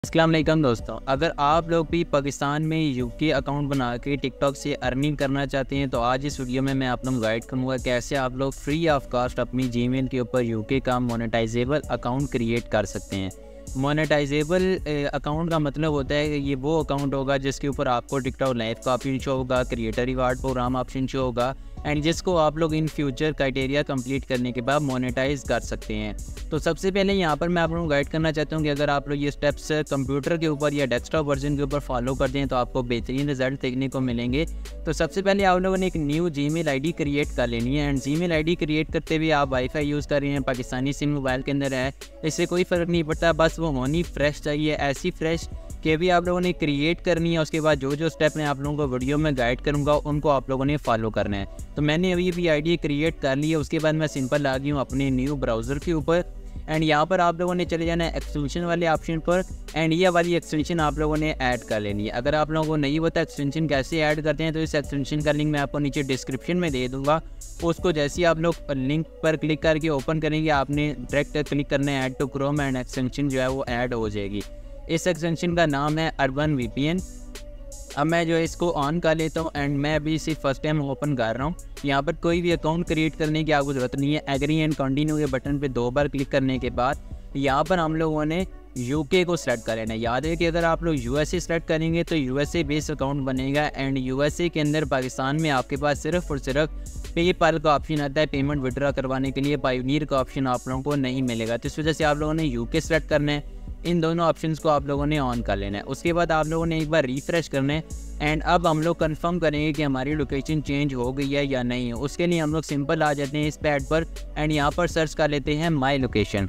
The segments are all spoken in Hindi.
अस्सलाम वालेकुम दोस्तों, अगर आप लोग भी पाकिस्तान में यूके अकाउंट बना के टिकटॉक से अर्निंग करना चाहते हैं तो आज इस वीडियो में मैं आप लोग गाइड करूँगा कैसे आप लोग फ्री ऑफ कॉस्ट अपनी जीमेल के ऊपर यूके का मोनेटाइजेबल अकाउंट क्रिएट कर सकते हैं। मोनेटाइजेबल अकाउंट का मतलब होता है कि ये वो अकाउंट होगा जिसके ऊपर आपको टिकटॉक लाइव का ऑप्शन शो होगा, creator reward program option show होगा एंड जिसको आप लोग इन फ्यूचर क्राइटेरिया कंप्लीट करने के बाद मोनेटाइज कर सकते हैं। तो सबसे पहले यहाँ पर मैं आप लोगों को गाइड करना चाहता हूँ कि अगर आप लोग ये स्टेप्स कंप्यूटर के ऊपर या डेस्कटॉप वर्जन के ऊपर फॉलो कर दें तो आपको बेहतरीन रिजल्ट देखने को मिलेंगे। तो सबसे पहले आप लोगों ने एक न्यू जीमेल आईडी क्रिएट कर लेनी है एंड जीमेल आईडी क्रिएट करते हुए आप वाईफाई यूज़ कर रहे हैं, पाकिस्तानी सिम मोबाइल के अंदर है, इससे कोई फ़र्क नहीं पड़ता, बस वो होनी फ्रेश चाहिए, ऐसी फ्रेश कि भी आप लोगों ने क्रिएट करनी है। उसके बाद जो स्टेप मैं आप लोगों को वीडियो में गाइड करूंगा उनको आप लोगों ने फॉलो करना है। तो मैंने अभी भी आईडी क्रिएट कर ली है। उसके बाद मैं सिंपल आ गई हूँ अपने न्यू ब्राउज़र के ऊपर एंड यहाँ पर आप लोगों ने चले जाना है एक्सटेंशन वाले ऑप्शन पर एंड ये वाली एक्सटेंशन आप लोगों ने ऐड कर लेनी है। अगर आप लोगों को नहीं पता एक्सटेंशन कैसे ऐड करते हैं तो इस एक्सटेंशन का लिंक मैं आपको नीचे डिस्क्रिप्शन में दे दूँगा। उसको जैसे ही आप लोग लिंक पर क्लिक करके ओपन करेंगे आपने डायरेक्ट क्लिक करना है add to Chrome and extension जो है वो ऐड हो जाएगी। इस एक्सटेंशन का नाम है अर्बन वीपीएन। अब मैं जो है इसको ऑन कर लेता हूँ एंड मैं अभी इसे फर्स्ट टाइम ओपन कर रहा हूँ। यहाँ पर कोई भी अकाउंट क्रिएट करने की आपको ज़रूरत नहीं है। एग्री एंड कंटिन्यू के बटन पे 2 बार क्लिक करने के बाद यहाँ पर हम लोगों ने यूके को सेलेक्ट कर लेना है। याद है कि अगर आप लोग यूएसए सेलेक्ट करेंगे तो यूएसए बेस्ड अकाउंट बनेगा एंड यूएसए के अंदर पाकिस्तान में आपके पास सिर्फ और सिर्फ पेपाल का ऑप्शन आता है पेमेंट विड्रॉ करवाने के लिए, पायोनियर का ऑप्शन आप लोगों को नहीं मिलेगा। तो इस वजह से आप लोगों ने यूके सेलेक्ट करना है, इन दोनों ऑप्शंस को आप लोगों ने ऑन कर लेना है। उसके बाद आप लोगों ने एक बार रिफ्रेश करना है एंड अब हम लोग कंफर्म करेंगे कि हमारी लोकेशन चेंज हो गई है या नहीं है। उसके लिए हम लोग सिंपल आ जाते हैं इस पैड पर एंड यहाँ पर सर्च कर लेते हैं my location.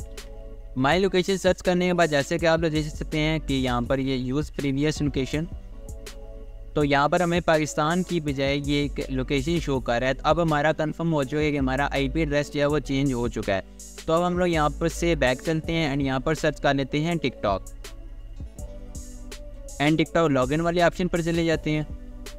My location search करने के बाद जैसे कि आप लोग देख सकते हैं कि यहाँ पर ये यूज़ प्रीवियस लोकेशन, तो यहाँ पर हमें पाकिस्तान की बजाय ये एक लोकेशन शो कर रहा है। तो अब हमारा कंफर्म हो चुका है कि हमारा आईपी एड्रेस जो है वो चेंज हो चुका है। तो अब हम लोग यहाँ पर से बैक चलते हैं एंड यहाँ पर सर्च कर लेते हैं टिकटॉक एंड टिकटॉक लॉगिन वाले ऑप्शन पर चले जाते हैं।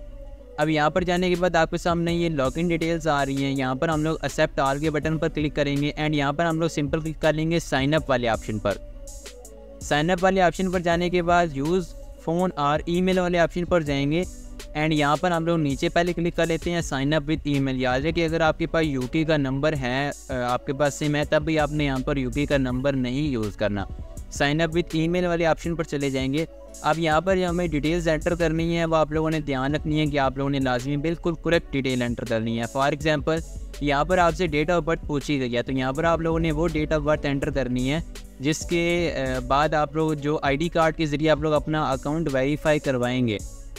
अब यहाँ पर जाने के बाद आपके सामने ये लॉगिन डिटेल्स आ रही हैं। यहाँ पर हम लोग एक्सेप्ट ऑल के बटन पर क्लिक करेंगे एंड यहाँ पर हम लोग सिंपल क्लिक कर लेंगे साइन अप वाले ऑप्शन पर। साइन अप वाले ऑप्शन पर जाने के बाद यूज़ फ़ोन और ईमेल वाले ऑप्शन पर जाएंगे एंड यहाँ पर हम लोग नीचे पहले क्लिक कर लेते हैं साइन अप विद ईमेल। याद है कि अगर आपके पास यूके का नंबर है, आपके पास सिम है, तब भी आपने यहाँ पर यूके का नंबर नहीं यूज़ करना। साइन अप विद ईमेल वाले ऑप्शन पर चले जाएंगे। अब यहाँ पर हमें डिटेल्स एंटर करनी है, वो आप लोगों ने ध्यान रखनी है कि आप लोगों ने लाजमी बिल्कुल करेक्ट डिटेल एंटर करनी है। फॉर एग्जांपल यहाँ पर आपसे डेट ऑफ बर्थ पूछी गई है, तो यहाँ पर आप लोगों ने वो डेट ऑफ बर्थ एंटर करनी है जिसके बाद आप लोग जो आईडी कार्ड के ज़रिए आप लोग अपना अकाउंट वेरीफाई करवाएंगे,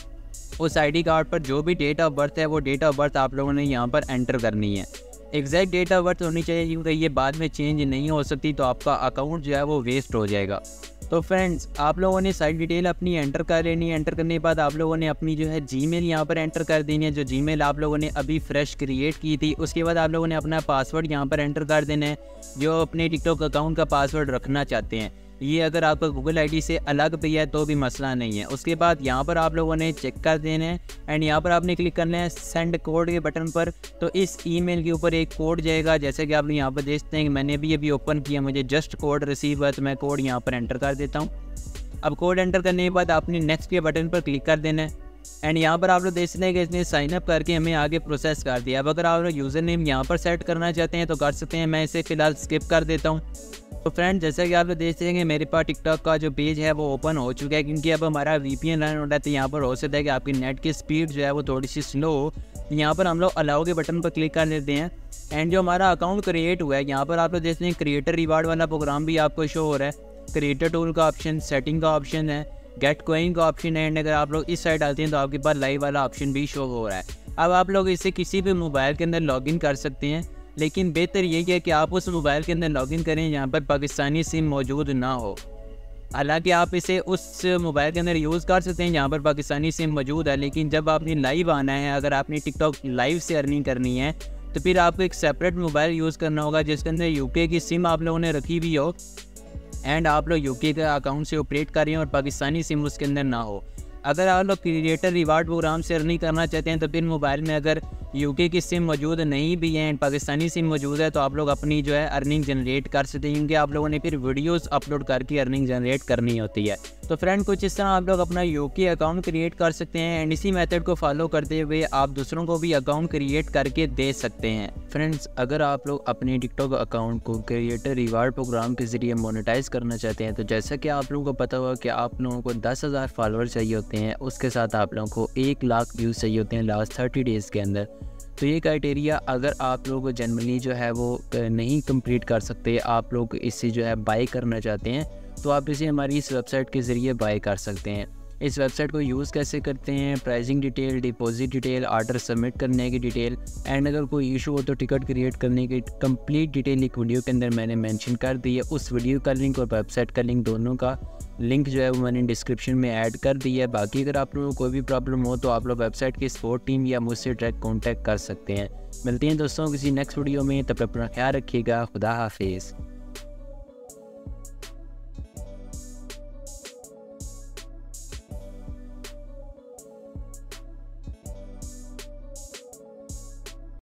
उस आईडी कार्ड पर जो भी डेट ऑफ बर्थ है वो डेट ऑफ बर्थ आप लोगों ने यहाँ पर एंटर करनी है। एग्जैक्ट डेट ऑफ बर्थ होनी चाहिए क्योंकि ये बाद में चेंज नहीं हो सकती, तो आपका अकाउंट जो है वो वेस्ट हो जाएगा। तो फ्रेंड्स आप लोगों ने सारी डिटेल अपनी एंटर कर लेनी है। एंटर करने के बाद आप लोगों ने अपनी जो है जीमेल यहाँ पर एंटर कर देनी है, जो जीमेल आप लोगों ने अभी फ्रेश क्रिएट की थी। उसके बाद आप लोगों ने अपना पासवर्ड यहाँ पर एंटर कर देना है जो अपने टिकटॉक अकाउंट का पासवर्ड रखना चाहते हैं। ये अगर आपका गूगल आईडी से अलग भी है तो भी मसला नहीं है। उसके बाद यहाँ पर आप लोगों ने चेक कर देना है एंड यहाँ पर आपने क्लिक करना है सेंड कोड के बटन पर। तो इस ईमेल के ऊपर एक कोड जाएगा, जैसे कि आप लोग यहाँ पर देखते हैं कि मैंने भी अभी ओपन किया, मुझे जस्ट कोड रिसीव हुआ तो मैं कोड यहाँ पर एंटर कर देता हूँ। अब कोड एंटर करने के बाद आपने नेक्स्ट के बटन पर क्लिक कर देना है एंड यहाँ पर आप लोग देख सकते हैं कि इसने साइन अप करके हमें आगे प्रोसेस कर दिया। अब अगर आप लोग यूज़र नेम यहाँ पर सेट करना चाहते हैं तो कर सकते हैं, मैं इसे फ़िलहाल स्किप कर देता हूँ। तो फ्रेंड जैसा कि आप लोग देख सकेंगे मेरे पास टिकटॉक का जो पेज है वो ओपन हो चुका है क्योंकि अब हमारा वीपीएन रन हो रहा है। तो यहाँ पर हो सकता है कि आपकी नेट की स्पीड जो है वो थोड़ी सी स्लो हो। यहाँ पर हम लोग अलाउ के बटन पर क्लिक कर लेते हैं एंड जो हमारा अकाउंट क्रिएट हुआ है यहाँ पर आप लोग देख सकते हैं क्रिएटर रिवार्ड वाला प्रोग्राम भी आपको शो हो रहा है, क्रिएटर टूल का ऑप्शन, सेटिंग का ऑप्शन है, गेट कोइन का ऑप्शन है एंड अगर आप लोग इस साइड डालते हैं तो आपके पास लाइव वाला ऑप्शन भी शो हो रहा है। अब आप लोग इसे किसी भी मोबाइल के अंदर लॉगिन कर सकते हैं, लेकिन बेहतर यही है कि आप उस मोबाइल के अंदर लॉगिन करें जहाँ पर पाकिस्तानी सिम मौजूद ना हो। हालांकि आप इसे उस मोबाइल के अंदर यूज़ कर सकते हैं जहाँ पर पाकिस्तानी सिम मौजूद है, लेकिन जब आपने लाइव आना है, अगर आपने टिकटॉक लाइव से अर्निंग करनी है तो फिर आपको एक सेपरेट मोबाइल यूज़ करना होगा जिसके अंदर यूके की सिम आप लोगों ने रखी भी हो एंड आप लोग यूके का अकाउंट से ऑपरेट कर रहे हैं और पाकिस्तानी सिम उसके अंदर ना हो। अगर आप लोग क्रिएटर रिवार्ड प्रोग्राम से अर्निंग करना चाहते हैं तो फिर मोबाइल में अगर यूके की सिम मौजूद नहीं भी है, पाकिस्तानी सिम मौजूद है, तो आप लोग अपनी जो है अर्निंग जनरेट कर सकते हैं, क्योंकि आप लोगों ने फिर वीडियोस अपलोड करके अर्निंग जनरेट करनी होती है। तो फ्रेंड कुछ इस तरह आप लोग अपना यूके अकाउंट क्रिएट कर सकते हैं एंड इसी मेथड को फॉलो करते हुए आप दूसरों को भी अकाउंट क्रिएट करके दे सकते हैं। फ्रेंड्स, अगर आप लोग अपने टिकटॉक अकाउंट को क्रिएटर रिवार्ड प्रोग्राम के ज़रिए मोनेटाइज करना चाहते हैं, तो जैसा कि आप लोगों को पता होगा कि आप लोगों को 10,000 फॉलोअर चाहिए होते हैं, उसके साथ आप लोगों को 1 लाख व्यूज़ चाहिए होते हैं लास्ट 30 डेज़ के अंदर। तो ये क्राइटेरिया अगर आप लोग जनरली जो है वो नहीं कंप्लीट कर सकते, आप लोग इससे जो है बाय करना चाहते हैं, तो आप इसे हमारी इस वेबसाइट के ज़रिए बाय कर सकते हैं। इस वेबसाइट को यूज़ कैसे करते हैं, pricing detail, deposit detail, order submit करने की डिटेल एंड अगर कोई इशू हो तो टिकट क्रिएट करने की कंप्लीट डिटेल एक वीडियो के अंदर मैंने मेंशन कर दी है। उस वीडियो का लिंक और वेबसाइट का लिंक, दोनों का लिंक जो है वो मैंने डिस्क्रिप्शन में ऐड कर दिया है। बाकी अगर आप लोगों को कोई भी प्रॉब्लम हो तो आप लोग वेबसाइट की सपोर्ट टीम या मुझसे डायरेक्ट कॉन्टैक्ट कर सकते हैं। मिलते हैं दोस्तों किसी नेक्स्ट वीडियो में, तब तक अपना ख्याल रखिएगा। खुदा हाफिज़।